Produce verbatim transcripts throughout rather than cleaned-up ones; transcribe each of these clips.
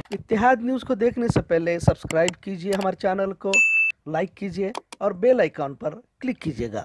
इत्तेहाद news को देखने से पहले सब्सक्राइब कीजिए हमारे चैनल को, लाइक कीजिए और बेल आइकॉन पर क्लिक कीजिएगा।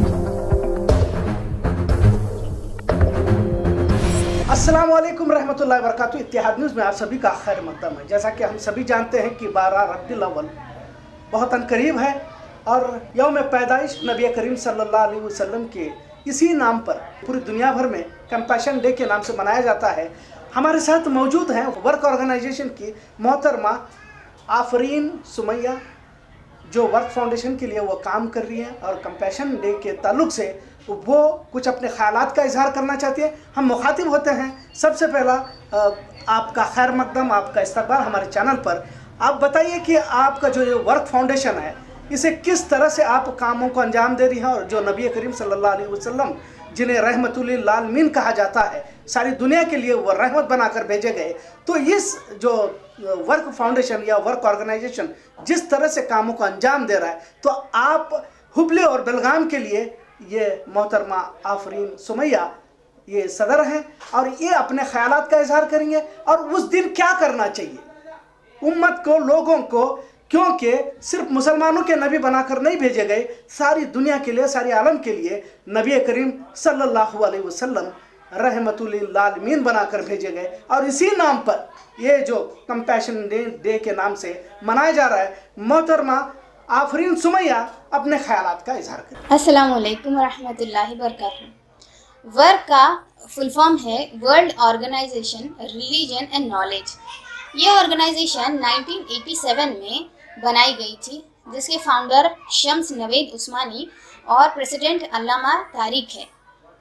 अस्सलाम वालेकुम रहमतुल्लाहि व बरकातुहू। इत्तेहाद न्यूज़ में आप सभी का खैर मकदम है। जैसा कि हम सभी जानते हैं कि बारह रबीउल अव्वल बहुत अनकरीब है और यौम पैदाइश नबी करीम सल्लल्लाहु अलैहि वसल्लम के इसी नाम पर पूरी दुनिया भर में कंपैशन डे के नाम से मनाया जाता है। हमारे साथ मौजूद हैं वर्क ऑर्गेनाइजेशन की मोहतरमा आफरीन सुमैया, जो वर्क फाउंडेशन के लिए वो काम कर रही हैं और कंपैशन डे के ताल्लुक से वो कुछ अपने ख्यालात का इजहार करना चाहती है। हम मुखातिब होते हैं। सबसे पहला आपका खैर मकदम, आपका इस्तकबाल हमारे चैनल पर। आप बताइए कि आपका जो ये वर्क फाउंडेशन है, इसे किस तरह से आप कामों को अंजाम दे रही हैं और जो नबी करीम सल्लल्लाहु अलैहि वसल्लम जिन्हें रहमतुल आलमीन कहा जाता है, सारी दुनिया के लिए वो रहमत बनाकर भेजे गए, तो इस जो वर्क फाउंडेशन या वर्क ऑर्गेनाइजेशन जिस तरह से कामों को अंजाम दे रहा है, तो आप हुबली और बेलगाम के लिए ये मोहतरमा आफरीन सुमैया ये सदर हैं और ये अपने ख्यालात का इजहार करेंगे और उस दिन क्या करना चाहिए उम्मत को, लोगों को, क्योंकि सिर्फ मुसलमानों के नबी बनाकर नहीं भेजे गए, सारी दुनिया के लिए, सारी आलम के लिए नबी करीम सल्लल्लाहु अलैहि वसल्लम रहमतुल आलमीन बनाकर भेजे गए और इसी नाम पर ये जो कंपैशन डे डे के नाम से मनाया जा रहा है। मोहतरमा आफरीन सुमैया अपने ख्यालात का इजहार करें। अस्सलाम वालेकुम रहमतुल्लाहि बरकातहू। वर्क का फुल फॉर्म है world organisation religion and knowledge. ये ऑर्गेनाइजेशन नाइनटीन एटी सेवन में बनाई गई थी, जिसके फाउंडर शम्स नवेद उस्मानी और प्रेसिडेंट अल्लामा तारिक है।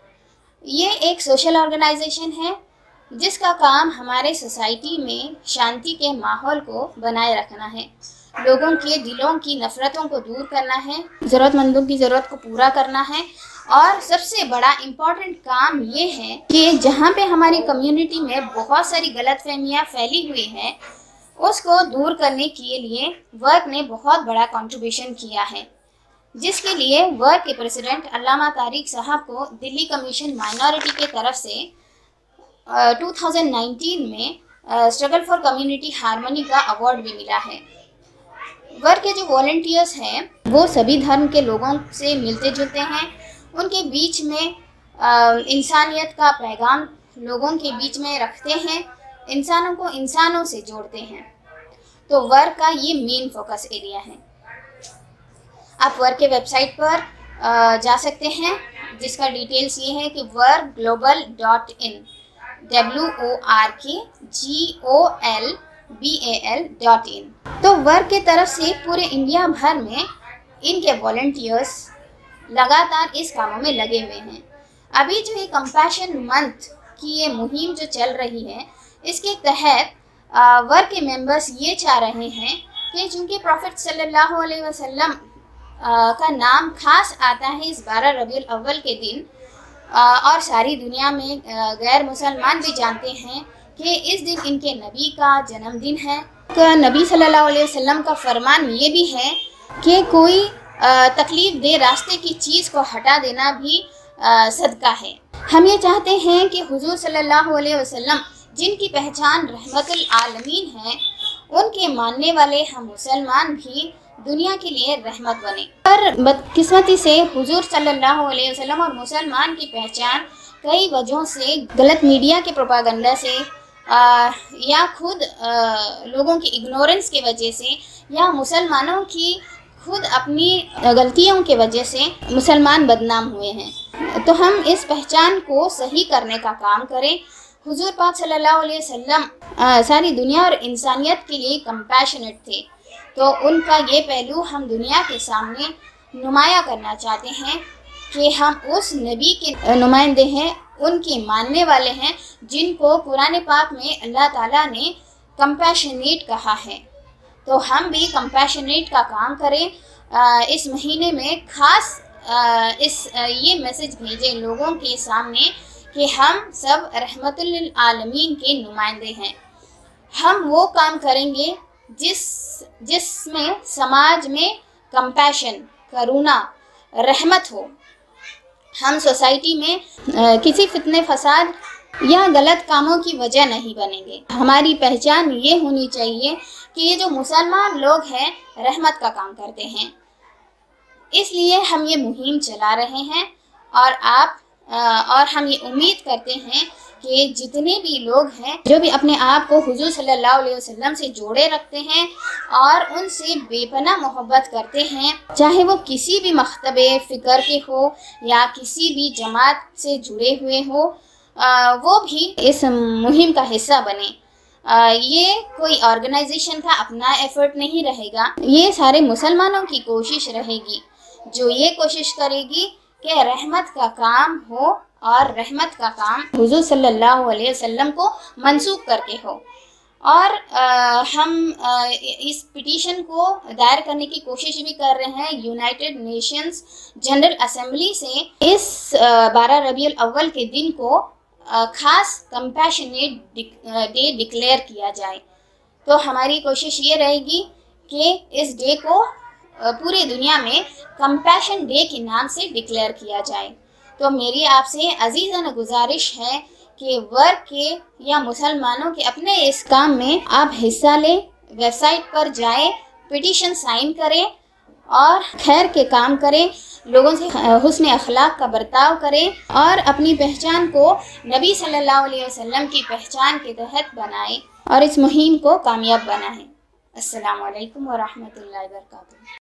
ये एक सोशल ऑर्गेनाइजेशन है जिसका काम हमारे सोसाइटी में शांति के माहौल को बनाए रखना है, लोगों के दिलों की नफ़रतों को दूर करना है, ज़रूरतमंदों की ज़रूरत को पूरा करना है और सबसे बड़ा इम्पॉर्टेंट काम ये है कि जहाँ पे हमारी कम्युनिटी में बहुत सारी गलतफहमियाँ फैली हुई हैं, उसको दूर करने के लिए वर्क ने बहुत बड़ा कंट्रीब्यूशन किया है, जिसके लिए वर्क के प्रेसिडेंट अल्लामा तारिक साहब को दिल्ली कमीशन माइनॉरिटी के तरफ से टू थाउजेंड नाइनटीन में स्ट्रगल फॉर कम्युनिटी हारमोनी का अवार्ड भी मिला है। वर्क के जो वॉलंटियर्स हैं वो सभी धर्म के लोगों से मिलते जुलते हैं, उनके बीच में इंसानियत का पैगाम लोगों के बीच में रखते हैं, इंसानों को इंसानों से जोड़ते हैं। तो वर्क का ये मेन फोकस एरिया है। आप वर्क के वेबसाइट पर जा सकते हैं, जिसका डिटेल्स ये है कि WORK global dot in, W O R K G O L B A L dot in. तो वर्क के तरफ से पूरे इंडिया भर में इनके वॉलंटियर्स लगातार इस कामों में लगे हुए हैं। अभी जो ये कंपैशन मंथ की ये मुहिम जो चल रही है, इसके तहत वर्क के मेंबर्स ये चाह रहे हैं कि चूँकि प्रॉफिट सल्लल्लाहु अलैहि वसल्लम का नाम खास आता है इस बारह रबीउल अव्वल के दिन, और सारी दुनिया में गैर मुसलमान भी जानते हैं कि इस दिन इनके नबी का जन्मदिन है। तो नबी सल्लल्लाहु अलैहि वसल्लम का फरमान ये भी है कि कोई तकलीफ दे रास्ते की चीज़ को हटा देना भी सदका है। हम ये चाहते हैं कि हुजूर सल्लल्लाहु अलैहि वसल्लम जिनकी पहचान रहमतुल आलमीन है, उनके मानने वाले हम मुसलमान भी दुनिया के लिए रहमत बने। पर बदकिस्मती से हुजूर सल्लल्लाहु अलैहि वसल्लम और मुसलमान की पहचान कई वजहों से, गलत मीडिया के प्रोपागंडा से आ, या खुद आ, लोगों की इग्नोरेंस की वजह से, या मुसलमानों की खुद अपनी गलतियों की वजह से मुसलमान बदनाम हुए हैं। तो हम इस पहचान को सही करने का काम करें। हुजूर पाक सल्लल्लाहु अलैहि वसल्लम सारी दुनिया और इंसानियत के लिए कंपैशनेट थे, तो उनका ये पहलू हम दुनिया के सामने नुमाया करना चाहते हैं कि हम उस नबी के नुमाइंदे हैं, उनके मानने वाले हैं, जिनको कुरान पाक में अल्लाह ताला ने कंपैशनेट कहा है। तो हम भी कंपैशनेट का काम करें। आ, इस महीने में खास आ, इस आ, ये मैसेज भेजें लोगों के सामने कि हम सब रहमतुल आलमीन के नुमाइंदे हैं। हम वो काम करेंगे जिस जिसमें समाज में कंपैशन, करुणा, रहमत हो। हम सोसाइटी में आ, किसी फितने फसाद या गलत कामों की वजह नहीं बनेंगे। हमारी पहचान ये होनी चाहिए कि ये जो मुसलमान लोग हैं रहमत का काम करते हैं, इसलिए हम ये मुहिम चला रहे हैं। और आप और हम ये उम्मीद करते हैं कि जितने भी लोग हैं जो भी अपने आप को हुजूर सल्लल्लाहु अलैहि वसल्लम से जोड़े रखते हैं और उनसे बेपनाह मोहब्बत करते हैं, चाहे वो किसी भी मकतबे फ़िक्र के हो या किसी भी जमात से जुड़े हुए हो, वो भी इस मुहिम का हिस्सा बने। ये कोई ऑर्गेनाइजेशन का अपना एफर्ट नहीं रहेगा, ये सारे मुसलमानों की कोशिश रहेगी जो ये कोशिश करेगी कि रहमत का काम हो और रहमत का काम हुजूर सल्लल्लाहु अलैहि वसल्लम को मंसूब करके हो। और आ, हम आ, इस पिटीशन को दायर करने की कोशिश भी कर रहे हैं यूनाइटेड नेशंस जनरल असेंबली से। इस बारह रबीउल अव्वल के दिन को आ, खास कंपैशनेट डे डिक्लेयर किया जाए। तो हमारी कोशिश ये रहेगी कि इस डे को पूरी दुनिया में कंपैशन डे के नाम से डिक्लेयर किया जाए। तो मेरी आपसे अजीज़ाना गुजारिश है कि वर्क के या मुसलमानों के अपने इस काम में आप हिस्सा लें, वेबसाइट पर जाएं, पिटीशन साइन करें और खैर के काम करें, लोगों से हुस्न अखलाक का बर्ताव करें और अपनी पहचान को नबी सल्लल्लाहु अलैहि वसल्लम की पहचान के तहत बनाएं और इस मुहिम को कामयाब बनाएं। अस्सलामु अलैकुम व रहमतुल्लाहि व बरकातुहू।